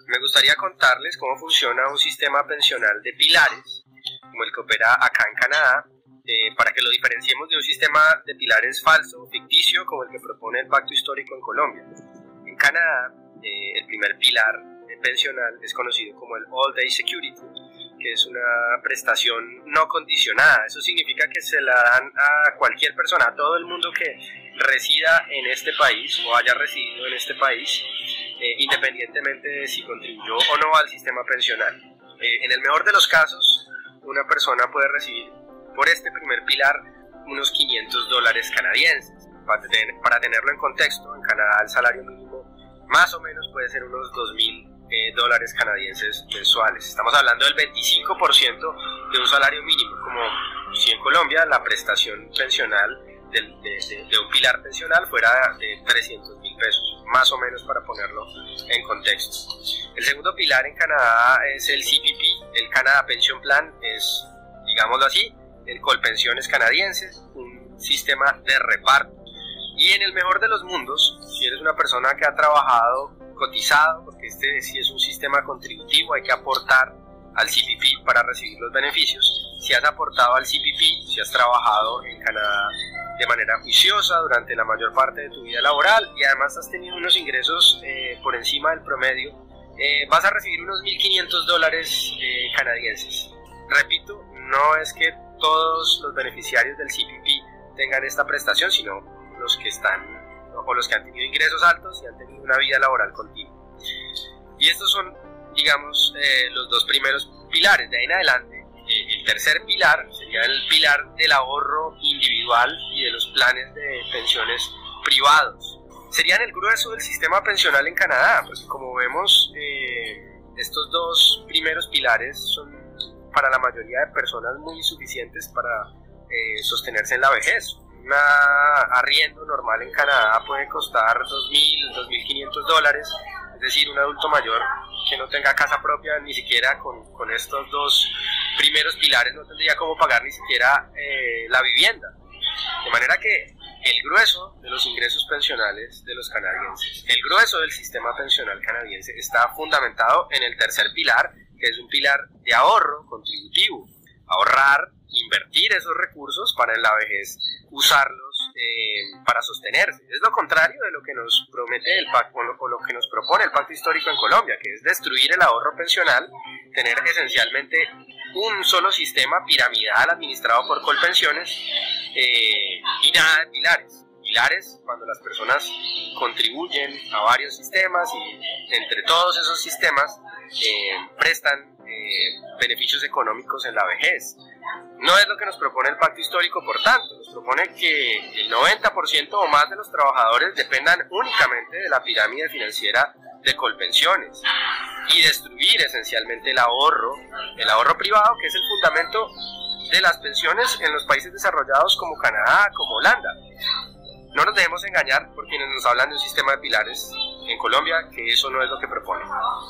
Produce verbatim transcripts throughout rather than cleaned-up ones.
Me gustaría contarles cómo funciona un sistema pensional de pilares, como el que opera acá en Canadá, eh, para que lo diferenciemos de un sistema de pilares falso, ficticio, como el que propone el Pacto Histórico en Colombia. En Canadá, eh, el primer pilar pensional es conocido como el All Day Security, que es una prestación no condicionada. Eso significa que se la dan a cualquier persona, a todo el mundo que resida en este país o haya residido en este país, eh, independientemente de si contribuyó o no al sistema pensional. Eh, en el mejor de los casos, una persona puede recibir por este primer pilar unos quinientos dólares canadienses. Para, tener, para tenerlo en contexto, en Canadá el salario mínimo más o menos puede ser unos dos mil eh, dólares canadienses mensuales. Estamos hablando del veinticinco por ciento de un salario mínimo, como si en Colombia la prestación pensional de, de, de, de un pilar pensional fuera de trescientos mil pesos, más o menos, para ponerlo en contexto. El segundo pilar en Canadá es el C P P, el Canada Pension Plan, es, digámoslo así, el Colpensiones canadiense, un sistema de reparto. Y en el mejor de los mundos, si eres una persona que ha trabajado, cotizado, porque este sí es un sistema contributivo, hay que aportar al C P P para recibir los beneficios. Si has aportado al C P P, si has trabajado en Canadá de manera juiciosa durante la mayor parte de tu vida laboral y además has tenido unos ingresos eh, por encima del promedio, eh, vas a recibir unos mil quinientos dólares eh, canadienses. Repito, no es que todos los beneficiarios del C P P tengan esta prestación, sino los que están o los que han tenido ingresos altos y han tenido una vida laboral continua. Y estos son, digamos, eh, los dos primeros pilares. De ahí en adelante, eh, el tercer pilar sería el pilar del ahorro individual y de los planes de pensiones privados. Serían el grueso del sistema pensional en Canadá, porque como vemos, eh, estos dos primeros pilares son para la mayoría de personas muy insuficientes para eh, sostenerse en la vejez. Un arriendo normal en Canadá puede costar dos mil, dos mil quinientos dólares, es decir, un adulto mayor que no tenga casa propia, ni siquiera con, con estos dos primeros pilares no tendría cómo pagar ni siquiera eh, la vivienda. De manera que el grueso de los ingresos pensionales de los canadienses, el grueso del sistema pensional canadiense está fundamentado en el tercer pilar, que es un pilar de ahorro contributivo. Ahorrar, invertir esos recursos para en la vejez usarlos eh, para sostenerse. Es lo contrario de lo que nos promete el pacto, o lo, o lo que nos propone el Pacto Histórico en Colombia, que es destruir el ahorro pensional, tener esencialmente un solo sistema piramidal administrado por Colpensiones eh, y nada de pilares. Pilares cuando las personas contribuyen a varios sistemas y entre todos esos sistemas eh, prestan eh, beneficios económicos en la vejez. No es lo que nos propone el Pacto Histórico, por tanto, nos propone que el noventa por ciento o más de los trabajadores dependan únicamente de la pirámide financiera de Colpensiones y destruir esencialmente el ahorro, el ahorro privado, que es el fundamento de las pensiones en los países desarrollados como Canadá, como Holanda. No nos dejemos engañar por quienes nos hablan de un sistema de pilares en Colombia, que eso no es lo que propone.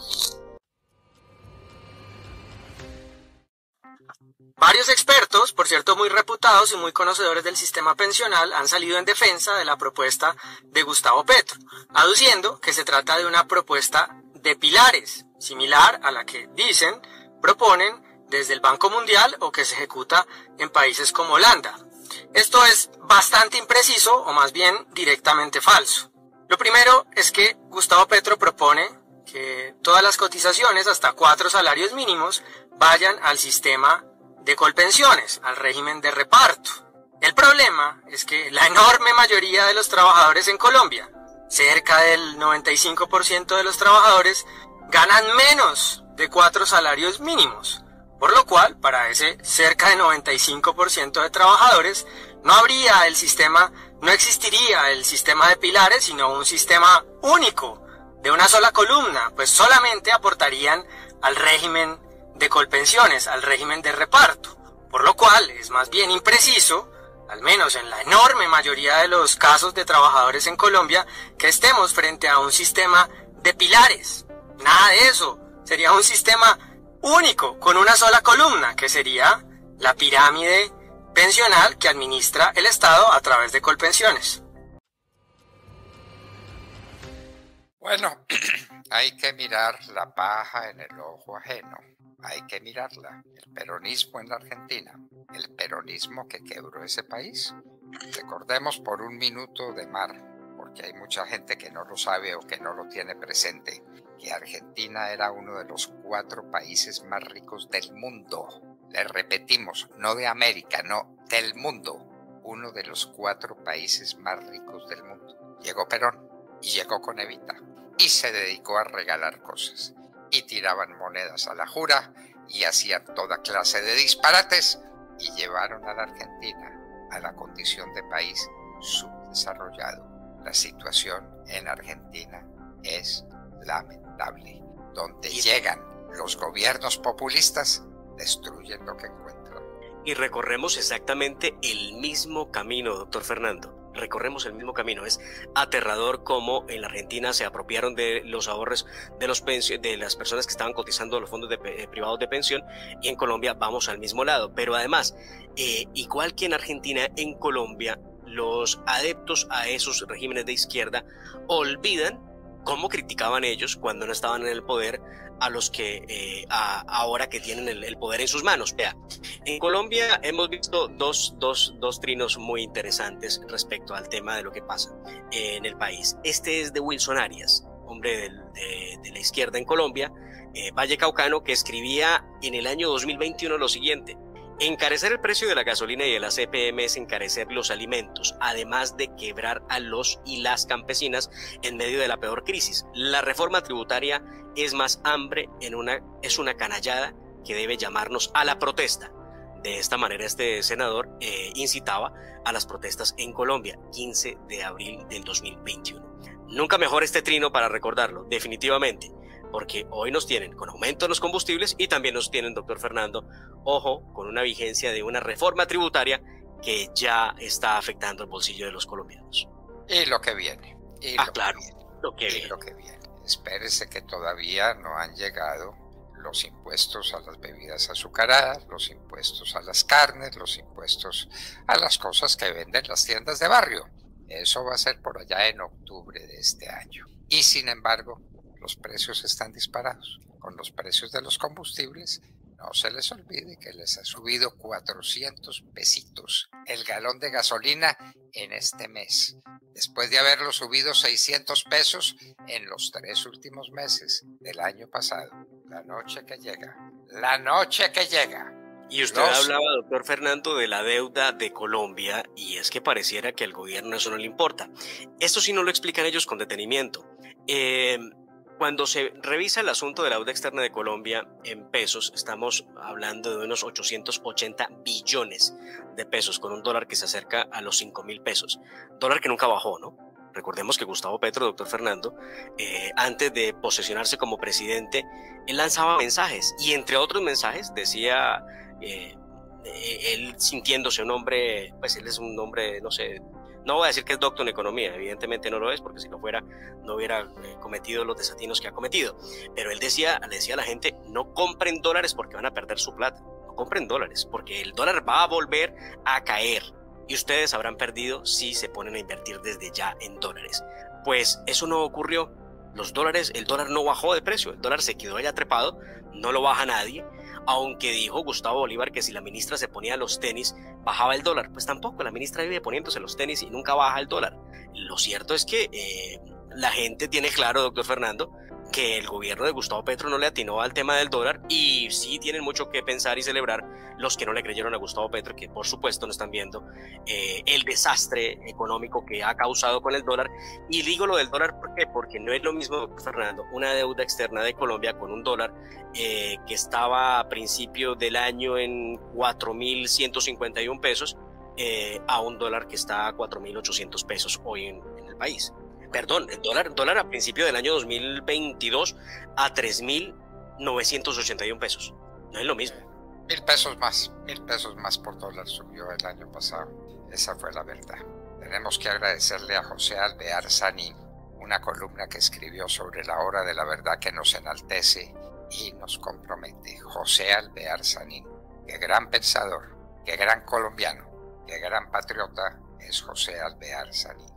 Varios expertos, por cierto muy reputados y muy conocedores del sistema pensional, han salido en defensa de la propuesta de Gustavo Petro, aduciendo que se trata de una propuesta de pilares, similar a la que, dicen, proponen desde el Banco Mundial o que se ejecuta en países como Holanda. Esto es bastante impreciso o más bien directamente falso. Lo primero es que Gustavo Petro propone que todas las cotizaciones hasta cuatro salarios mínimos vayan al sistema de Colpensiones, al régimen de reparto. El problema es que la enorme mayoría de los trabajadores en Colombia, cerca del noventa y cinco por ciento de los trabajadores, ganan menos de cuatro salarios mínimos, por lo cual para ese cerca de noventa y cinco por ciento de trabajadores no habría el sistema, no existiría el sistema de pilares, sino un sistema único, de una sola columna, pues solamente aportarían al régimen de Colpensiones, al régimen de reparto, por lo cual es más bien impreciso, al menos en la enorme mayoría de los casos de trabajadores en Colombia, que estemos frente a un sistema de pilares. Nada de eso, sería un sistema único, con una sola columna, que sería la pirámide pensional que administra el Estado a través de Colpensiones. Bueno, Hay que mirar la paja en el ojo ajeno. Hay que mirarla. El peronismo en la Argentina, el peronismo que quebró ese país. Recordemos por un minuto de mar, porque hay mucha gente que no lo sabe o que no lo tiene presente, que Argentina era uno de los cuatro países más ricos del mundo. Le repetimos, no de América, no, del mundo. Uno de los cuatro países más ricos del mundo. Llegó Perón y llegó con Evita y se dedicó a regalar cosas. Y tiraban monedas a la jura y hacían toda clase de disparates y llevaron a la Argentina a la condición de país subdesarrollado. La situación en Argentina es lamentable. Donde llegan los gobiernos populistas, destruyen lo que encuentran. Y recorremos exactamente el mismo camino, doctor Fernando. Recorremos el mismo camino. Es aterrador cómo en la Argentina se apropiaron de los ahorros de, los de las personas que estaban cotizando los fondos de, eh, privados de pensión, y en Colombia vamos al mismo lado. Pero además, eh, igual que en Argentina, en Colombia, los adeptos a esos regímenes de izquierda olvidan cómo criticaban ellos cuando no estaban en el poder a los que eh, a, ahora que tienen el, el poder en sus manos. Vea, en Colombia hemos visto dos, dos, dos trinos muy interesantes respecto al tema de lo que pasa eh, en el país. Este es de Wilson Arias, hombre de, de, de la izquierda en Colombia, eh, vallecaucano, que escribía en el año dos mil veintiuno lo siguiente: encarecer el precio de la gasolina y de la C P M es encarecer los alimentos, además de quebrar a los y las campesinas en medio de la peor crisis. La reforma tributaria es más hambre, en una, es una canallada que debe llamarnos a la protesta. De esta manera este senador eh, incitaba a las protestas en Colombia, quince de abril del dos mil veintiuno. Nunca mejor este trino para recordarlo, definitivamente, porque hoy nos tienen con aumento en los combustibles y también nos tienen, doctor Fernando, ojo, con una vigencia de una reforma tributaria que ya está afectando el bolsillo de los colombianos. Y lo que viene. Y ah, lo claro, que viene, lo que y viene. lo que viene. Espérese que todavía no han llegado los impuestos a las bebidas azucaradas, los impuestos a las carnes, los impuestos a las cosas que venden las tiendas de barrio. Eso va a ser por allá en octubre de este año. Y sin embargo, los precios están disparados. Con los precios de los combustibles, no se les olvide que les ha subido cuatrocientos pesitos el galón de gasolina en este mes, después de haberlo subido seiscientos pesos en los tres últimos meses del año pasado. La noche que llega, la noche que llega. Y usted los... hablaba, doctor Fernando, de la deuda de Colombia, y es que pareciera que al gobierno eso no le importa. Esto sí no lo explican ellos con detenimiento. Eh... Cuando se revisa el asunto de la deuda externa de Colombia en pesos, estamos hablando de unos ochocientos ochenta billones de pesos, con un dólar que se acerca a los cinco mil pesos. Dólar que nunca bajó, ¿no? Recordemos que Gustavo Petro, doctor Fernando, eh, antes de posesionarse como presidente, él lanzaba mensajes, y entre otros mensajes decía, eh, él sintiéndose un hombre, pues él es un hombre, no sé, no voy a decir que es doctor en economía, evidentemente no lo es, porque si lo fuera no hubiera eh, cometido los desatinos que ha cometido, pero él decía, le decía a la gente: no compren dólares porque van a perder su plata, no compren dólares porque el dólar va a volver a caer y ustedes habrán perdido si se ponen a invertir desde ya en dólares. Pues eso no ocurrió. Los dólares, el dólar no bajó de precio, el dólar se quedó allá trepado, no lo baja nadie. Aunque dijo Gustavo Bolívar que si la ministra se ponía los tenis, bajaba el dólar. Pues tampoco, la ministra vive poniéndose los tenis y nunca baja el dólar. Lo cierto es que eh, la gente tiene claro, doctor Fernando, que el gobierno de Gustavo Petro no le atinó al tema del dólar, y sí tienen mucho que pensar y celebrar los que no le creyeron a Gustavo Petro, que por supuesto no están viendo eh, el desastre económico que ha causado con el dólar. Y digo lo del dólar, ¿por qué? Porque no es lo mismo, doctor Fernando, una deuda externa de Colombia con un dólar eh, que estaba a principio del año en cuatro mil ciento cincuenta y uno pesos eh, a un dólar que está a cuatro mil ochocientos pesos hoy en, en el país. Perdón, el dólar, dólar a principio del año dos mil veintidós a tres mil novecientos ochenta y uno pesos. No es lo mismo. Mil pesos más, mil pesos más por dólar subió el año pasado. Esa fue la verdad. Tenemos que agradecerle a José Alvear Sanín una columna que escribió sobre la hora de la verdad que nos enaltece y nos compromete. José Alvear Sanín, qué gran pensador, qué gran colombiano, qué gran patriota es José Alvear Sanín.